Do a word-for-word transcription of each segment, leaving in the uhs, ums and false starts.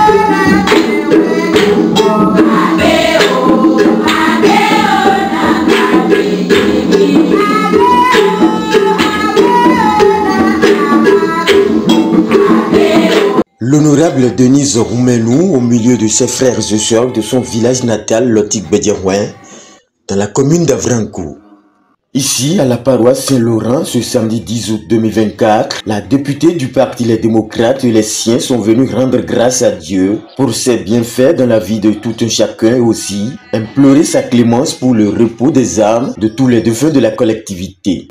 L'honorable Denise Roumenou, au milieu de ses frères et sœurs de son village natal, Lotic-Bédiarouin, dans la commune d'Avrankou. Ici, à la paroisse Saint-Laurent, ce samedi dix août deux mille vingt-quatre, la députée du Parti Les Démocrates et les siens sont venus rendre grâce à Dieu pour ses bienfaits dans la vie de tout un chacun et aussi implorer sa clémence pour le repos des âmes de tous les défunts de la collectivité.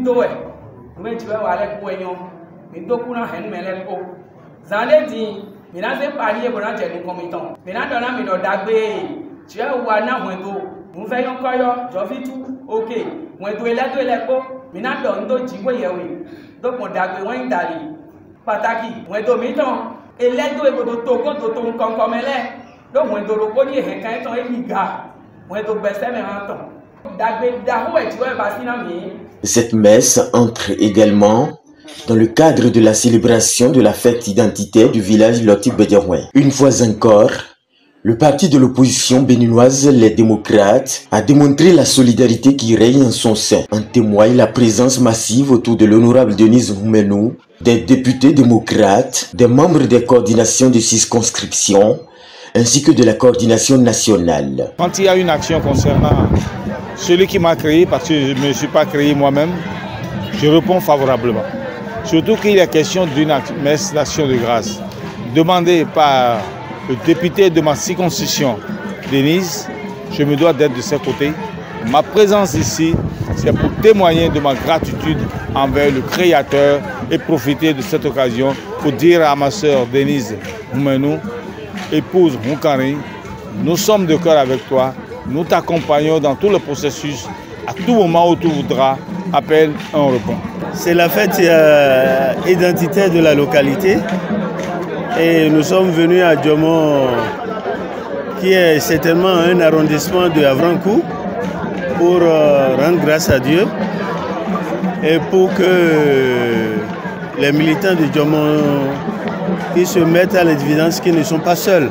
Cette messe entre également dans le cadre de la célébration de la fête identitaire du village Lotic-Bédiarouin. Une fois encore, le parti de l'opposition béninoise, les démocrates, a démontré la solidarité qui règne en son sein. En témoigne la présence massive autour de l'honorable Denise Roumenou, des députés démocrates, des membres des coordinations de circonscription, ainsi que de la coordination nationale. Quand il y a une action concernant celui qui m'a créé, parce que je ne me suis pas créé moi-même, je réponds favorablement. Surtout qu'il y a question d'une messe d'action de grâce demandée par le député de ma circonscription, Denise. Je me dois d'être de ses côtés. Ma présence ici, c'est pour témoigner de ma gratitude envers le Créateur et profiter de cette occasion pour dire à ma sœur Denise Roumenou, épouse Moukari, nous sommes de cœur avec toi, nous t'accompagnons dans tout le processus. À tout moment où tu voudras, appelle, on répond. C'est la fête euh, identitaire de la localité et nous sommes venus à Djomon, qui est certainement un arrondissement de Avrankou, pour euh, rendre grâce à Dieu et pour que les militants de Djomon qui se mettent à l'évidence qu'ils ne sont pas seuls.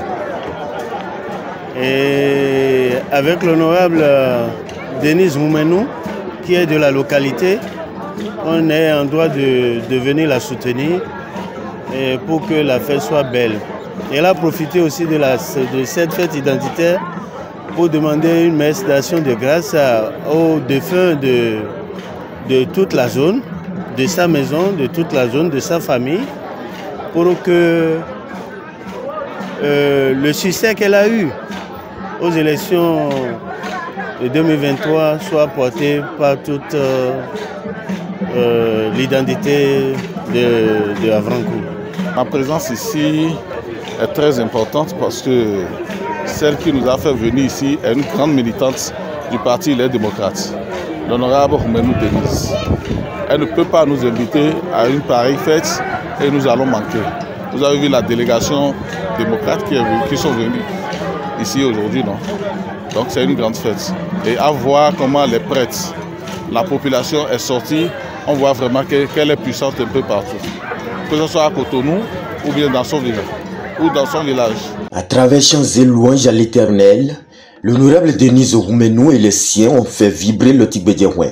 Et avec l'honorable euh, Denise Roumenou, qui est de la localité, on est en droit de, de venir la soutenir et pour que la fête soit belle. Elle a profité aussi de, la, de cette fête identitaire pour demander une messe d'action de grâce à, aux défunts de, de toute la zone, de sa maison, de toute la zone, de sa famille, pour que euh, le succès qu'elle a eu aux élections de deux mille vingt-trois soit porté par toute euh, euh, l'identité de, de Avrankou. Ma présence ici est très importante parce que celle qui nous a fait venir ici est une grande militante du Parti Les Démocrates, l'honorable Roumenou Denise. Elle ne peut pas nous inviter à une pareille fête et nous allons manquer. Vous avez vu la délégation démocrate qui, est venue, qui sont venus ici aujourd'hui, non? Donc c'est une grande fête. Et à voir comment les prêtres, la population est sortie, on voit vraiment qu'elle est puissante un peu partout. Que ce soit à Cotonou ou bien dans son village. Ou dans son village. À travers chants et louanges à l'Éternel, l'honorable Denise Roumenou et les siens ont fait vibrer le Lotic-Bédiarouin.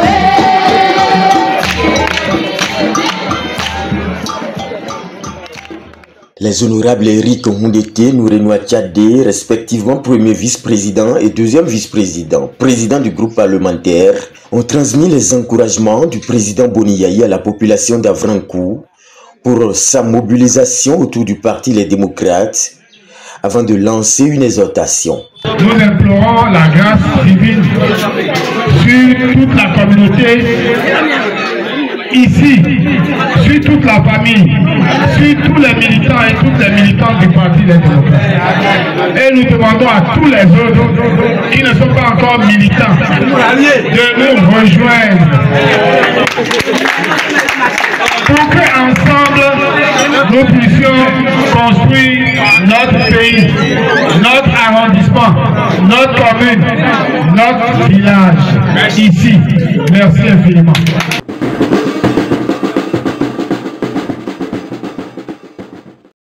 Les honorables Eric Houndete, Nourenoua Tchadé, respectivement premier vice-président et deuxième vice-président, président du groupe parlementaire, ont transmis les encouragements du président Boniaï à la population d'Avrankou pour sa mobilisation autour du Parti Les Démocrates avant de lancer une exhortation. Nous implorons la grâce divine sur toute la communauté ici, sur toute la famille, sur tous les militants et toutes les militantes du Parti Les Démocrates. Et nous demandons à tous les autres qui ne sont pas encore militants de nous rejoindre pour qu'ensemble nous puissions construire notre pays, notre arrondissement, notre commune, notre village ici. Merci infiniment.